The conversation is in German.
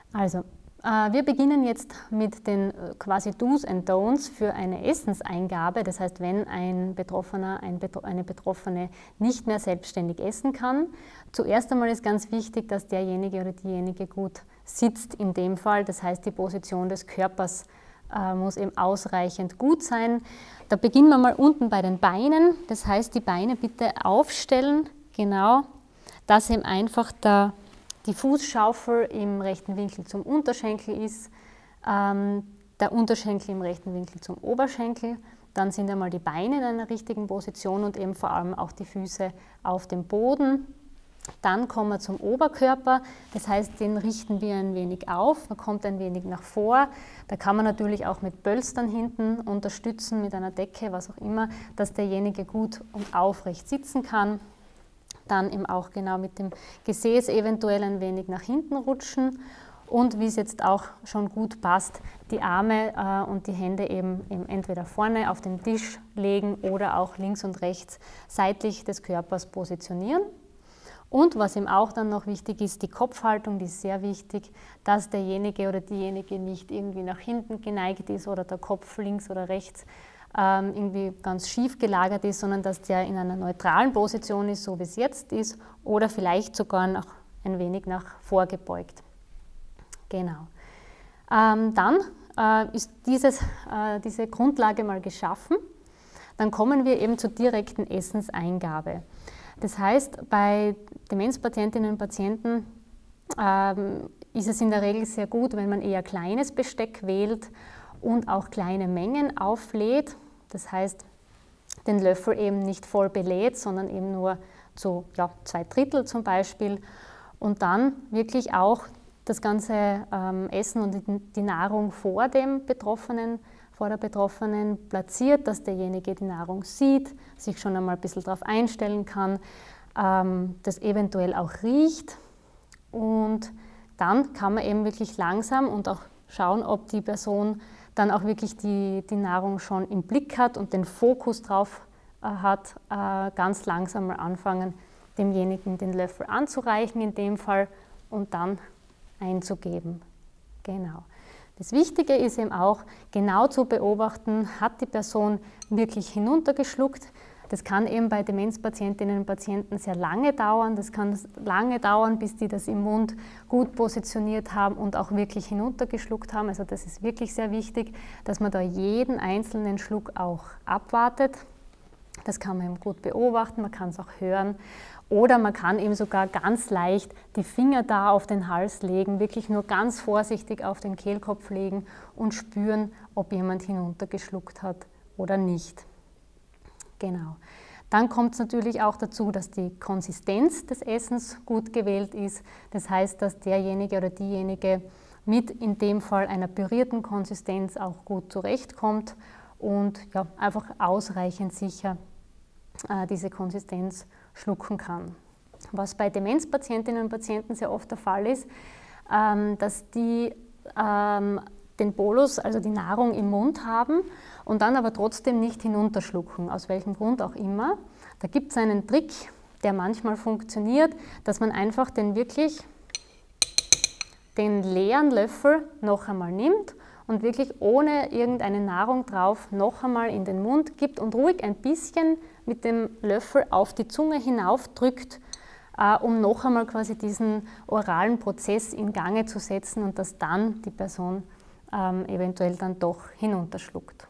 Also, wir beginnen jetzt mit den quasi Do's and Don'ts für eine Essenseingabe. Das heißt, wenn ein Betroffener, eine Betroffene nicht mehr selbstständig essen kann. Zuerst einmal ist ganz wichtig, dass derjenige oder diejenige gut sitzt in dem Fall. Das heißt, die Position des Körpers muss eben ausreichend gut sein. Da beginnen wir mal unten bei den Beinen. Das heißt, die Beine bitte aufstellen, genau, dass eben einfach die Fußschaufel im rechten Winkel zum Unterschenkel ist, der Unterschenkel im rechten Winkel zum Oberschenkel. Dann sind einmal die Beine in einer richtigen Position und eben vor allem auch die Füße auf dem Boden. Dann kommen wir zum Oberkörper, das heißt, den richten wir ein wenig auf, man kommt ein wenig nach vor. Da kann man natürlich auch mit Pölstern hinten unterstützen, mit einer Decke, was auch immer, dass derjenige gut und aufrecht sitzen kann. Dann eben auch genau mit dem Gesäß eventuell ein wenig nach hinten rutschen und wie es jetzt auch schon gut passt, die Arme und die Hände eben entweder vorne auf den Tisch legen oder auch links und rechts seitlich des Körpers positionieren. Und was eben auch dann noch wichtig ist, die Kopfhaltung, die ist sehr wichtig, dass derjenige oder diejenige nicht irgendwie nach hinten geneigt ist oder der Kopf links oder rechts irgendwie ganz schief gelagert ist, sondern dass der in einer neutralen Position ist, so wie es jetzt ist, oder vielleicht sogar noch ein wenig nach vorgebeugt. Genau. Dann ist diese Grundlage mal geschaffen. Dann kommen wir eben zur direkten Essenseingabe. Das heißt, bei Demenzpatientinnen und Patienten ist es in der Regel sehr gut, wenn man eher kleines Besteck wählt und auch kleine Mengen auflädt. Das heißt, den Löffel eben nicht voll belädt, sondern eben nur zu 2/3 zum Beispiel. Und dann wirklich auch das ganze Essen und die Nahrung vor der Betroffenen platziert, dass derjenige die Nahrung sieht, sich schon einmal ein bisschen darauf einstellen kann, das eventuell auch riecht. Und dann kann man eben wirklich langsam und auch schauen, ob die Person dann auch wirklich die Nahrung schon im Blick hat und den Fokus drauf hat, ganz langsam mal anfangen, demjenigen den Löffel anzureichen in dem Fall und dann einzugeben. Genau. Das Wichtige ist eben auch, genau zu beobachten, hat die Person wirklich hinuntergeschluckt. Das kann eben bei Demenzpatientinnen und Patienten sehr lange dauern. Das kann lange dauern, bis die das im Mund gut positioniert haben und auch wirklich hinuntergeschluckt haben. Also das ist wirklich sehr wichtig, dass man da jeden einzelnen Schluck auch abwartet. Das kann man eben gut beobachten, man kann es auch hören. Oder man kann eben sogar ganz leicht die Finger da auf den Hals legen, wirklich nur ganz vorsichtig auf den Kehlkopf legen und spüren, ob jemand hinuntergeschluckt hat oder nicht. Genau. Dann kommt es natürlich auch dazu, dass die Konsistenz des Essens gut gewählt ist. Das heißt, dass derjenige oder diejenige mit in dem Fall einer pürierten Konsistenz auch gut zurechtkommt und einfach ausreichend sicher diese Konsistenz schlucken kann. Was bei Demenzpatientinnen und Patienten sehr oft der Fall ist, dass die den Bolus, also die Nahrung im Mund haben und dann aber trotzdem nicht hinunterschlucken, aus welchem Grund auch immer. Da gibt es einen Trick, der manchmal funktioniert, dass man einfach den leeren Löffel noch einmal nimmt und wirklich ohne irgendeine Nahrung drauf noch einmal in den Mund gibt und ruhig ein bisschen mit dem Löffel auf die Zunge hinaufdrückt, um noch einmal quasi diesen oralen Prozess in Gange zu setzen und dass dann die Person eventuell dann doch hinunterschluckt.